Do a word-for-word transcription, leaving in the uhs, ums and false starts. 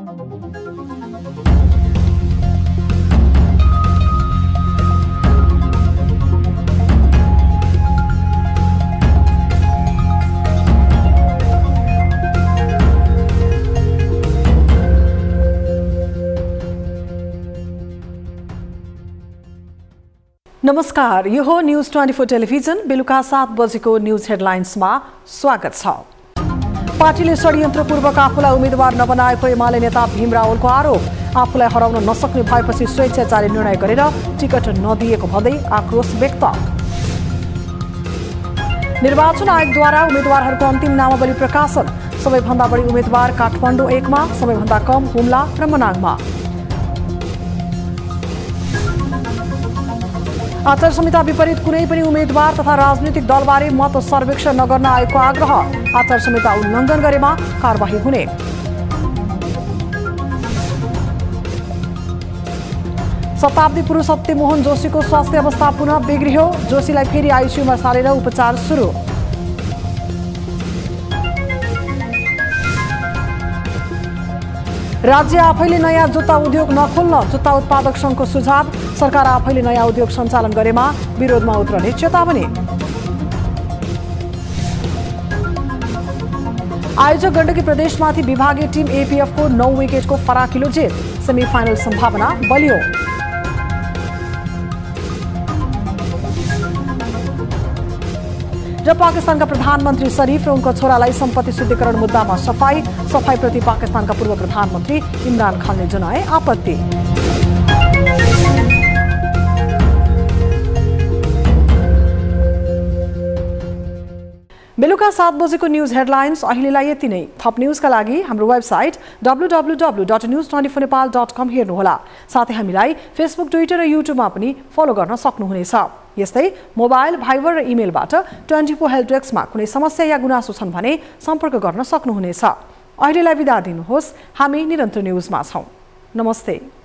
नमस्कार, यो हो न्यूज ट्वेन्टी फोर टेलिभिजन। बेलुका सात बजेको न्यूज हेडलाइन्समा स्वागत छ। पार्टीले षड्यन्त्रपूर्वक आफूलाई उम्मेद्वार नबनाएको एमाले नेता भीम रावलको आरोप। आफूलाई हराउन नसक्ने भएपछि स्वेच्छाचारी निर्णय गरेर टिकट नदिएको भन्दै आक्रोश व्यक्त। निर्वाचन आयोगद्वारा उम्मेद्वारहरूको अन्तिम नामावली प्रकाशन। सबैभन्दा बढी उम्मेद्वार काठमाडौँ एकमा, सबैभन्दा कम हुम्ला र मनाङमा। आचार संहिता विपरीत कुनै पनि उम्मेद्वार तथा राजनीतिक दलबारे मत सर्वेक्षण नगर्न आयोगको आग्रह। आचार संहिता उल्लङ्घन गरेमा कारबाही हुने। शताब्दी पुरुष सत्यमोहन जोशीको स्वास्थ्य अवस्था पुनः बिग्रियो। जोशीलाई फेरि आइसियुमा सारेर उपचार सुरु। राज्य आफैले नयाँ जुत्ता उद्योग नखोल्न जुत्ता उत्पादक संघको सुझाव। सरकार आफैले नयाँ उद्योग सञ्चालन गरेमा विरोधमा उत्रने चेतावनी। आयोजक गण्डकी प्रदेशमाथि विभागीय टिम एपीएफको नौ विकेटको फराकिलो जित। सेमी फाइनल सम्भावना बलियो। र पाकिस्तानका प्रधानमन्त्री शरीफ र उनको छोरालाई सम्पत्ति शुद्धिकरण मुद्दामा सफाई। सफाईप्रति पाकिस्तानका पूर्व प्रधानमन्त्री इमरान खानले जनाए आपत्ति। बेलुका सात बजेको न्यूज हेडलाइन्स अहिलेलाई यति नै। थप न्यूजका लागि हाम्रो website W W W dot news twenty four Nepal dot com हेर्नुहोला। साथै हामीलाई फेसबुक, ट्विटर र युट्युबमा पनि फलो गर्न सक्नुहुनेछ। यस्तै मोबाइल, भाइबर र इमेलबाट ट्वेन्टी फोर हेल्प डेस्कमा कुनै समस्या या गुनासो छन् भने सम्पर्क गर्न सक्नुहुनेछ। अहिलेलाई बिदा दिनुहोस्। हामी निरन्तर न्यूजमा छौं। नमस्ते।